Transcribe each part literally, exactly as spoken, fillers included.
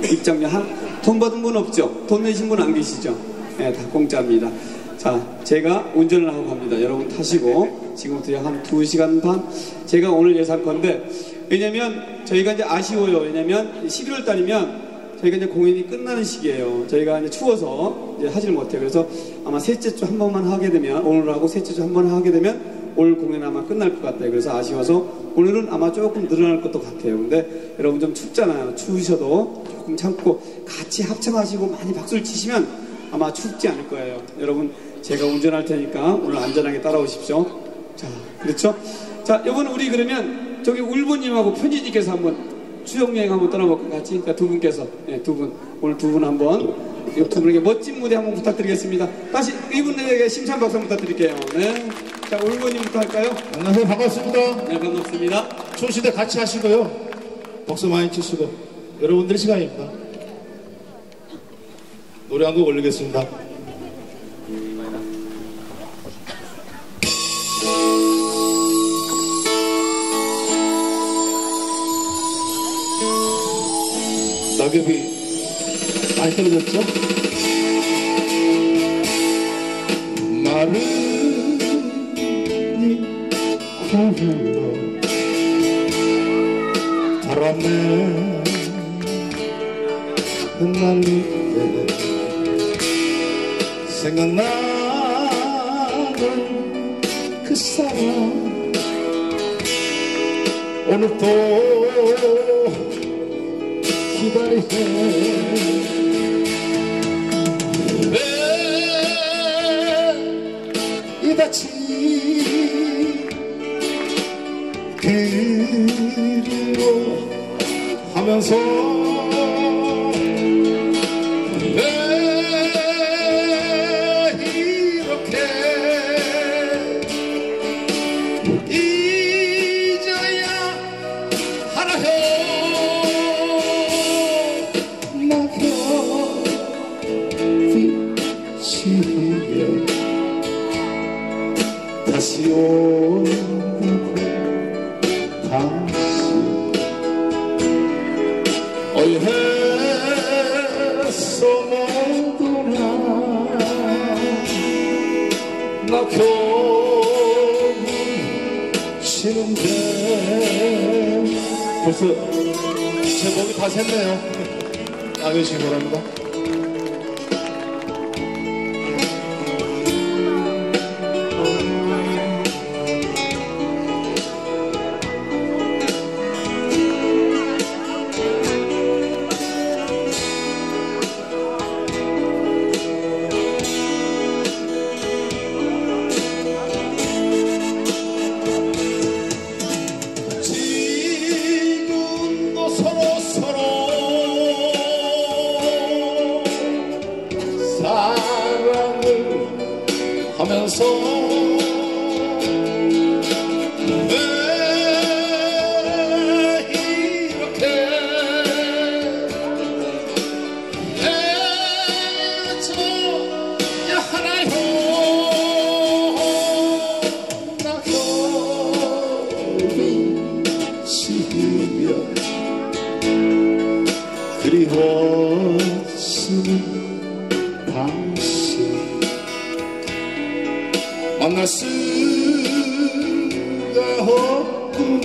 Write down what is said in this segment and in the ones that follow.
입장료 한, 돈 받은 분 없죠? 돈 내신 분 안 계시죠? 네, 다 공짜입니다. 자, 제가 운전을 하고 갑니다. 여러분 타시고 지금부터 약 한 두 시간 반 제가 오늘 예상 건데, 왜냐면 저희가 이제 아쉬워요. 왜냐면 십일월 달이면 저희가 이제 공연이 끝나는 시기예요. 저희가 이제 추워서 이제 하질 못해요. 그래서 아마 셋째 주 한 번만 하게 되면, 오늘 하고 셋째 주 한 번 하게 되면 올 공연 아마 끝날 것 같아요. 그래서 아쉬워서 오늘은 아마 조금 늘어날 것도 같아요. 근데 여러분 좀 춥잖아요. 추우셔도 조금 참고 같이 합창하시고 많이 박수를 치시면 아마 춥지 않을 거예요. 여러분 제가 운전할 테니까 오늘 안전하게 따라오십시오. 자, 그렇죠? 자, 이번에 우리 그러면 저기 울보님하고 편지님께서 한번 수영여행 한번 떠나볼까 같이? 그러니까 두 분께서, 네, 두 분, 오늘 두 분 한번, 이 두 분에게 멋진 무대 한번 부탁드리겠습니다. 다시 이분에게 심찬 박수 부탁드릴게요. 네. 자, 울보님부터 할까요? 안녕하세요. 반갑습니다. 네, 반갑습니다. 추운 시대 같이 하시고요. 박수 많이 치시고, 여러분들 시간입니다. 노래 한 곡 올리겠습니다. 낙엽이 많이 떨어졌죠? 마른 구름으로 바람에 흩날릴 때 생각나는 그 사람 오늘도 기다리네. 왜 이다치 그리워하면서 왜 이렇게 잊어야 하나요? 지면 다시 오고 다시 어이해서 모두나 나 겨우 치는데 벌써 제 목이 다 샜네요. 양해주시기 바랍니다. 하면서 왜 이렇게 헤쳐야 하나요? 나 겨울이 지면 그리워지는 당신 만날 수가 없구나.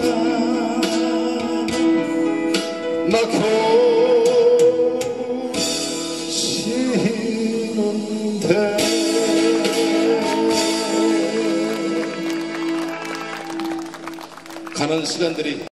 나 겨우 쉬는데 가는 시간들이